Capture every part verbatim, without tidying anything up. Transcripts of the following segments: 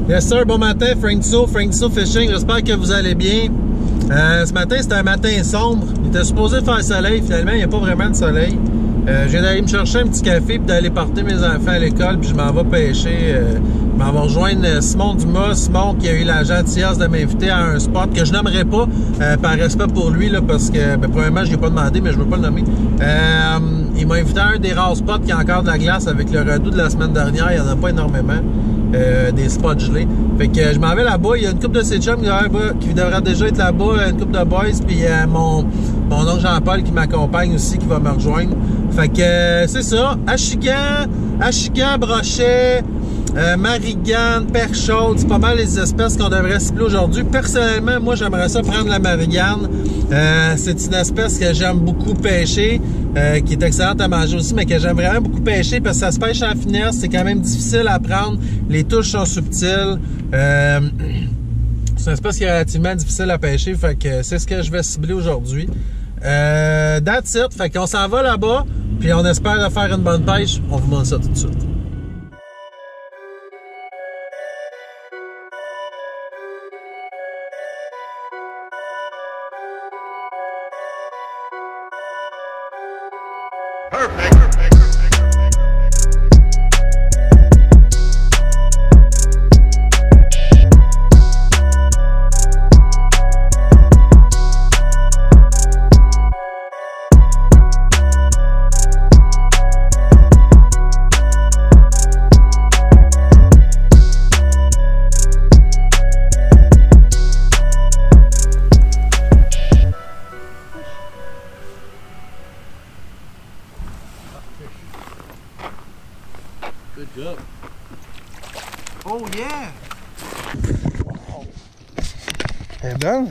Yes sir, bon matin, Frank So, Frank So Fishing, j'espère que vous allez bien. Euh, ce matin, c'était un matin sombre. Il était supposé faire soleil, finalement, il n'y a pas vraiment de soleil. Euh, je viens d'aller me chercher un petit café puis d'aller porter mes enfants à l'école, puis je m'en vais pêcher. Euh, je m'en vais rejoindre Simon Dumas, Simon qui a eu la gentillesse de m'inviter à un spot que je nommerai pas, euh, par respect pour lui, là, parce que, ben, premièrement, je ne l'ai pas demandé, mais je ne veux pas le nommer. Euh, il m'a invité à un des rares spots qui a encore de la glace avec le redout de la semaine dernière, il n'y en a pas énormément. Euh, des spots gelés. Fait que euh, je m'en vais là-bas. Il y a une couple de ces chums qui devrait déjà être là-bas, une couple de boys, puis euh, mon, mon oncle Jean-Paul qui m'accompagne aussi, qui va me rejoindre. Fait que euh, c'est ça. Achigan, Achigan, brochet, euh, marigane, perche chaude, c'est pas mal les espèces qu'on devrait cibler aujourd'hui. Personnellement, moi j'aimerais ça prendre la marigane. Euh, c'est une espèce que j'aime beaucoup pêcher. Euh, qui est excellente à manger aussi, mais que j'aime vraiment beaucoup pêcher parce que ça se pêche en finesse, c'est quand même difficile à prendre, les touches sont subtiles, euh, c'est une espèce qui est relativement difficile à pêcher, fait que c'est ce que je vais cibler aujourd'hui. Euh, that's it, fait qu'on s'en va là-bas, puis on espère faire une bonne pêche, on vous montre ça tout de suite. Perfect. Perfect. Good job. Oh yeah! Elle est belle?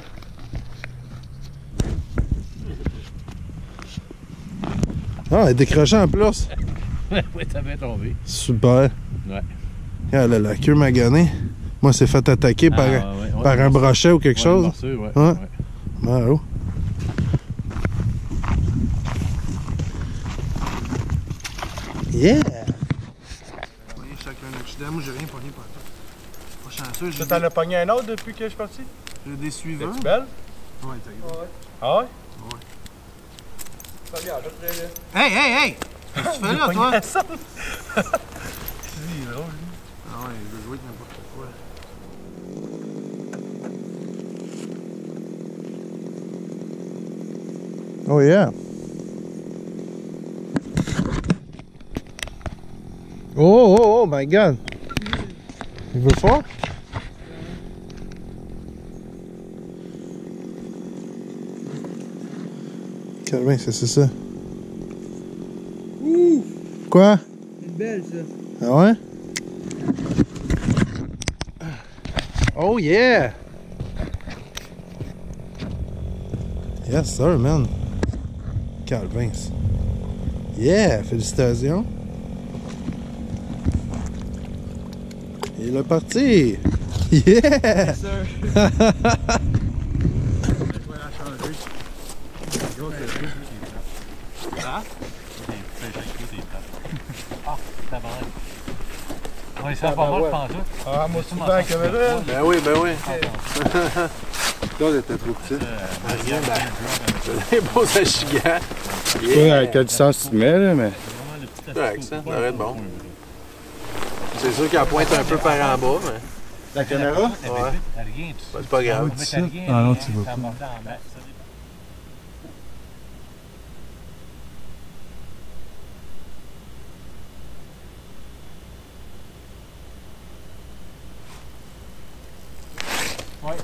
Ah, elle est décrochée en plus. Oui, ça va tomber. Super. Ouais. Elle a la queue maganée. Moi, c'est fait attaquer Ah, par, ouais, ouais, par un brochet ou quelque ouais, chose. Morsure, ouais, Ouais. ouais. Ah, oh. Yeah! Chacun accident, moi j'ai rien pogné par tout. Pas chanceux, j'ai T'en as pogné un autre depuis que je suis parti? des, des suivants. Es-tu belle? Ouais, t'as eu. Ouais. Ah ouais? Ouais. Ça vient, je te ferai. Hey, hey, hey! Qu'est-ce que tu fais là, toi? C'est drôle, lui. Ah ouais, je veux jouer avec n'importe quoi. Oh yeah! Oh, oh, oh my god! Il veut fort? Calvin, c'est ça. Ouh! Quoi? C'est une belle, ça. Ah ouais? Oh yeah! Yes sir, man. Calvin. Yeah! Félicitations. Il est parti! Yeah! Yes, sir. Je vais la changer. Ah? Ah, ça va. Ouais, ça va pas mal, je pense. Ah, moi, souvent, la caméra. Ben oui, ben oui. Là, elle était trop petite. C'est beau Achigan. Je sais pas à quelle distance tu te mets, là, mais. Correct, ça, ça devrait être bon. C'est sûr qu'elle pointe un peu par en bas, mais La caméra? ouais. C'est pas grave. Ah non, tu vois pas. Ouais.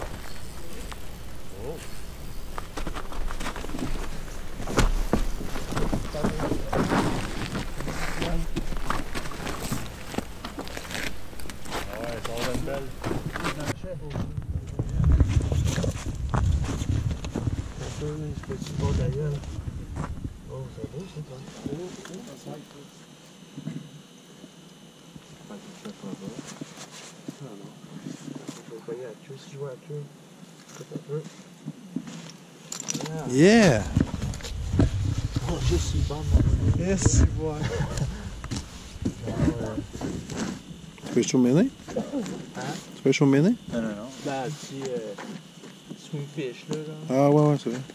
Yeah! Oh, je suis bon. Yes! Tu peux chouiner? Tu pêches au méné? Non, non, non. Dans le petit euh, swingfish, là. Genre. Ah, ouais, ouais, c'est vrai.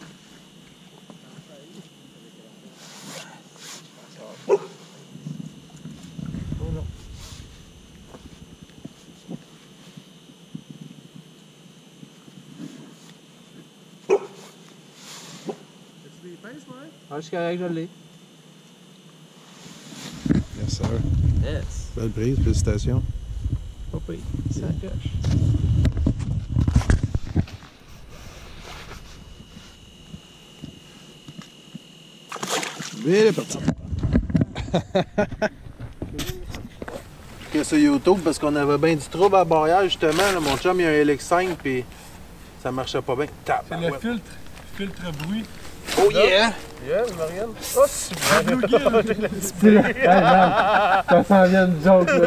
Oh non. Tu des pinces, ouais? Ah, je suis correct, je l'ai. Yes, sir. Yes. Belle prise, félicitations. Pas pris. Ça coche. Il est parti. Que sur YouTube parce qu'on avait bien du trouble à barrière justement. Là, mon chum il a un L X cinq puis ça marchait pas bien. C'est le filtre. Filtre bruit. Oh yeah! Yeah, Marianne? Oh, super! Ça s'en vient de joke là.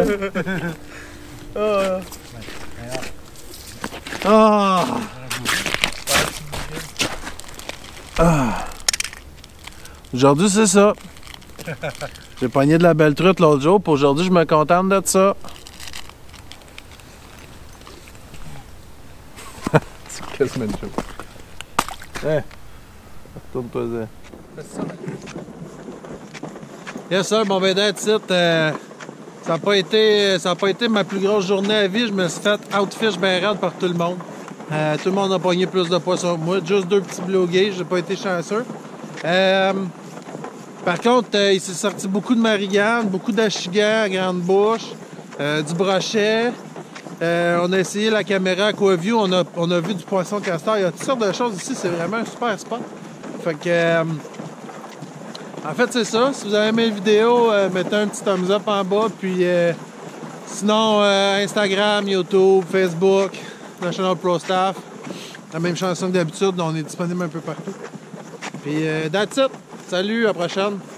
Ah! Ah! Aujourd'hui c'est ça. J'ai pogné de la belle truite l'autre jour, puis aujourd'hui je me contente de ça. C'est quasiment une chose. Hein? Retourne-toi-en. Yes sir, bon ben that's it. Euh, ça n'a pas été ça a pas été ma plus grosse journée à vie. Je me suis fait outfish ben raide par tout le monde. Euh, tout le monde a pogné plus de poissons que moi. Juste deux petits blue gauge, j'ai pas été chanceux. Euh, par contre, euh, il s'est sorti beaucoup de marigane, beaucoup d'achigan à grande bouche, euh, du brochet. Euh, on a essayé la caméra Aquaview, on a, on a vu du poisson castor. Il y a toutes sortes de choses ici, c'est vraiment un super spot. Fait que, euh, en fait, c'est ça. Si vous avez aimé la vidéo, euh, mettez un petit thumbs up en bas. Puis, euh, sinon, euh, Instagram, YouTube, Facebook, National Pro Staff. La même chanson que d'habitude, on est disponible un peu partout. Puis, euh, that's it. Salut, à la prochaine.